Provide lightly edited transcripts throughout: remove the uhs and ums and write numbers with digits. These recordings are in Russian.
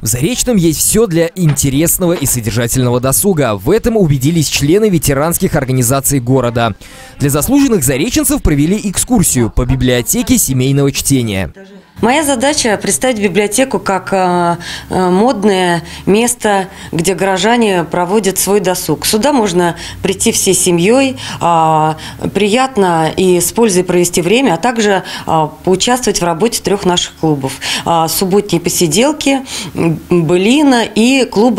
В Заречном есть все для интересного и содержательного досуга. В этом убедились члены ветеранских организаций города. Для заслуженных зареченцев провели экскурсию по библиотеке семейного чтения. Моя задача – представить библиотеку как модное место, где горожане проводят свой досуг. Сюда можно прийти всей семьей, приятно и с пользой провести время, а также поучаствовать в работе 3 наших клубов. Субботние посиделки, былина и клуб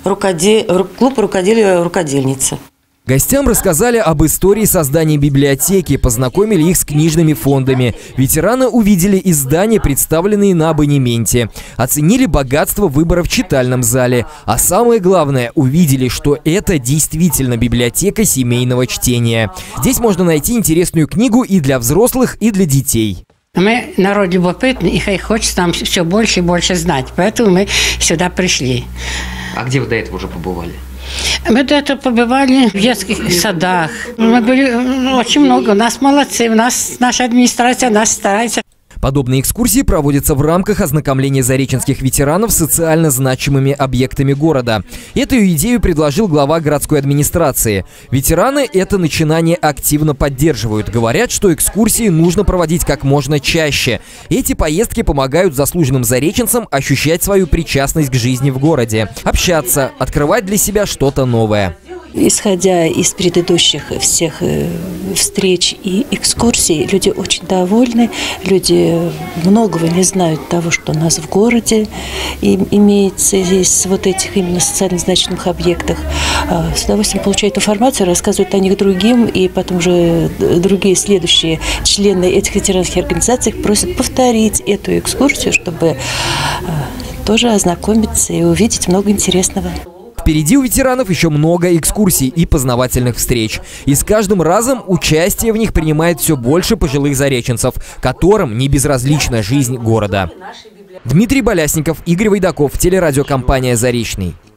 рукоделия-рукодельницы. Гостям рассказали об истории создания библиотеки, познакомили их с книжными фондами. Ветераны увидели издания, представленные на абонементе. Оценили богатство выбора в читальном зале. А самое главное, увидели, что это действительно библиотека семейного чтения. Здесь можно найти интересную книгу и для взрослых, и для детей. Мы народ любопытный, и хочется нам все больше и больше знать. Поэтому мы сюда пришли. А где вы до этого уже побывали? Мы до этого побывали в детских садах. Мы были очень много. У нас молодцы, наша администрация нас старается. Подобные экскурсии проводятся в рамках ознакомления зареченских ветеранов с социально значимыми объектами города. Эту идею предложил глава городской администрации. Ветераны это начинание активно поддерживают. Говорят, что экскурсии нужно проводить как можно чаще. Эти поездки помогают заслуженным зареченцам ощущать свою причастность к жизни в городе, общаться, открывать для себя что-то новое. Исходя из предыдущих всех встреч и экскурсий, люди очень довольны, люди многого не знают того, что у нас в городе имеется здесь вот этих именно социально значимых объектах. С удовольствием получают информацию, рассказывают о них другим, и потом уже другие следующие члены этих ветеранских организаций просят повторить эту экскурсию, чтобы тоже ознакомиться и увидеть много интересного. Впереди у ветеранов еще много экскурсий и познавательных встреч. И с каждым разом участие в них принимает все больше пожилых зареченцев, которым не безразлична жизнь города. Дмитрий Болясников, Игорь Вайдаков, телерадиокомпания «Заречный».